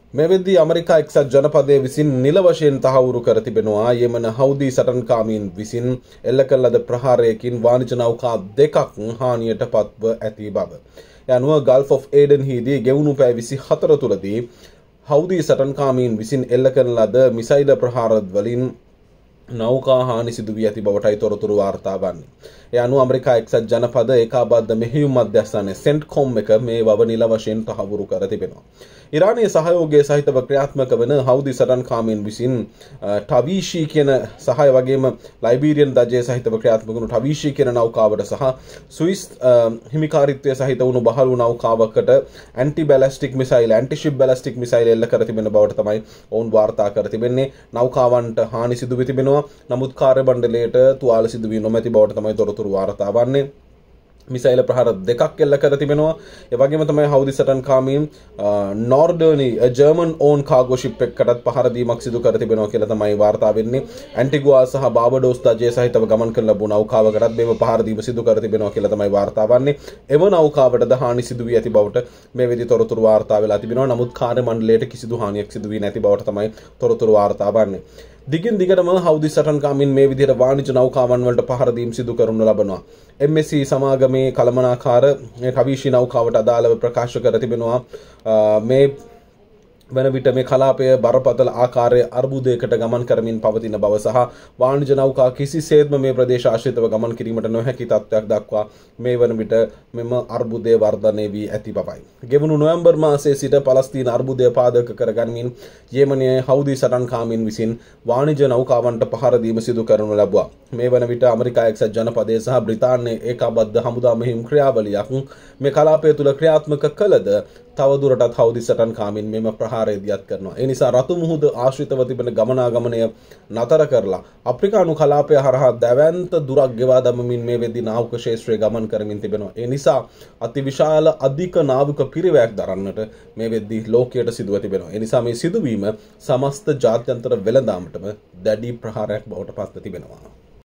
මේ වෙද්දී ඇමරිකා එක්සත් ජනපදයේ විසින් නිල වශයෙන් තහවුරු කර තිබෙනවා යෙමන හවුදි සටන්කාමීන් විසින් එල්ල කළ ලද ප්‍රහාරයකින් වාණිජ නෞකා දෙකක් හානියට පත්ව ඇති බව. යනුව ගල්ෆ් ඔෆ් ඒඩන් හිදී ගෙවුණු පැය 24 තුලදී හවුදි සටන්කාමීන් විසින් එල්ල කරන ලද මිසයිල ප්‍රහාර වලින් නෞකා හානි සිදු වී ඇති බවටයි තොරතුරු වාර්තා වන්නේ. ඒ අනුව ඇමරිකා එක්සත් ජනපද ඒකාබද්ධ මෙහෙයුම් මධ්‍යස්ථානයේ සෙන්ට්කොම් එක මේ බව නිල වශයෙන් තහවුරු කර තිබෙනවා. ඉරානයේ සහයෝගය සහිතව ක්‍රියාත්මක වන හවුදි සටන්කාමීන් විසින් ටවීෂි කියන සහාය වගේම ලයිබීරියන් දජය සහිතව ක්‍රියාත්මක වුණු ටවීෂි කියන නෞකාවට සහ ස්විස් හිමිකාරීත්වය සහිත වුණු බහළු නෞකාවකට anti ballistic missile anti ship ballistic missile එල්ල කර තිබෙන බවට තමයි ඔවුන් වාර්තා කර තිබෙන්නේ. නෞකාවන්ට හානි සිදු වී තිබෙනවා. නමුත් කාර්ය මණ්ඩලයට තුවාල සිදු වී නොමැති බවට තමයි තොරතුරු වාර්තා වන්නේ. මිසයිල ප්‍රහාර දෙකක් එල්ල කර තිබෙනවා. ඒ වගේම තමයි හවුදි සටන්කාමීන් නෝර්ඩර්නි ජර්මන් ඕන් කාගෝ ෂිප් එකකටත් පහර දීමක් සිදු කර තිබෙනවා කියලා තමයි වාර්තා වෙන්නේ. ඇන්ටිගුවා සහ බාබඩෝස් දජය සහිතව ගමන් කරන ලැබුණු නෞකාවකටත් මේව පහර දීම සිදු කර තිබෙනවා කියලා තමයි වාර්තා වන්නේ. එම නෞකාවටද හානි සිදු වී ඇති බවට මේ වෙදි තොරතුරු වාර්තා වෙලා තිබෙනවා. නමුත් කාර්ය මණ්ඩලයට කිසිදු හානියක් සිදු වී නැති බවට තමයි තොරතුරු වාර්තා වන්නේ. දිගින් දිගටම හවුදි සටන්කාමීන් මේ විදිහට වාණිජ නෞකාවන් වලට පහර දීම් සිදු කරනු ලබනවා. MSC සමාගමේ කළමනාකාර ටවීෂි නෞකාවට අදාළව ප්‍රකාශ කර තිබෙනවා මේ වන විට මේ කලාපය බරපතල ආකාරයේ අර්බුදයකට ගමන් කරමින් පවතින බව සහ වාණිජ නෞකා කිසිසේත්ම මේ ප්‍රදේශ ආශ්‍රිතව ගමන් කිරීමට නොහැකි තත්ත්වයක් දක්වා මේ වන විට මෙම අර්බුදය වර්ධනය වී ඇති බවයි. ගෙවුණු නොවැම්බර් මාසයේ සිට පලස්තීන අර්බුදය පාදක කරගනිමින් යෙමනයේ හවුදි සටන්කාමීන් විසින් වාණිජ නෞකාවන්ට පහර දීම සිදු කරනු ලැබුවා. මේ වන විට ඇමරිකා එක්සත් ජනපදයේ සහ බ්‍රිතාන්‍යයේ ඒකාබද්ධ හමුදා මෙහෙයුම් ක්‍රියාවලියක් මේ කලාපය තුළ ක්‍රියාත්මක කළද තවදුරටත් හවුදි සටන්කාමීන් මෙම ප්‍රහාරය දියත් කරනවා. ඒ නිසා රතු මුහුද ආශ්‍රිතව තිබෙන ගමනාගමනය නතර කරලා අප්‍රිකානු කලාපය හරහා දැවැන්ත දුරක් ගෙවා දමමින් මේ වෙද්දී නාවික ක්ෂේත්‍රයේ ගමන් කරමින් තිබෙනවා. ඒ නිසා අතිවිශාල අධික නාවික පිරිවැයක් දරන්නට මේ වෙද්දී ලෝකයට සිදුව තිබෙනවා. ඒ නිසා මේ සිදුවීම සමස්ත ජාත්‍යන්තර වෙළඳාමටම දැඩි ප්‍රහාරයක් බවට පත්ව තිබෙනවා.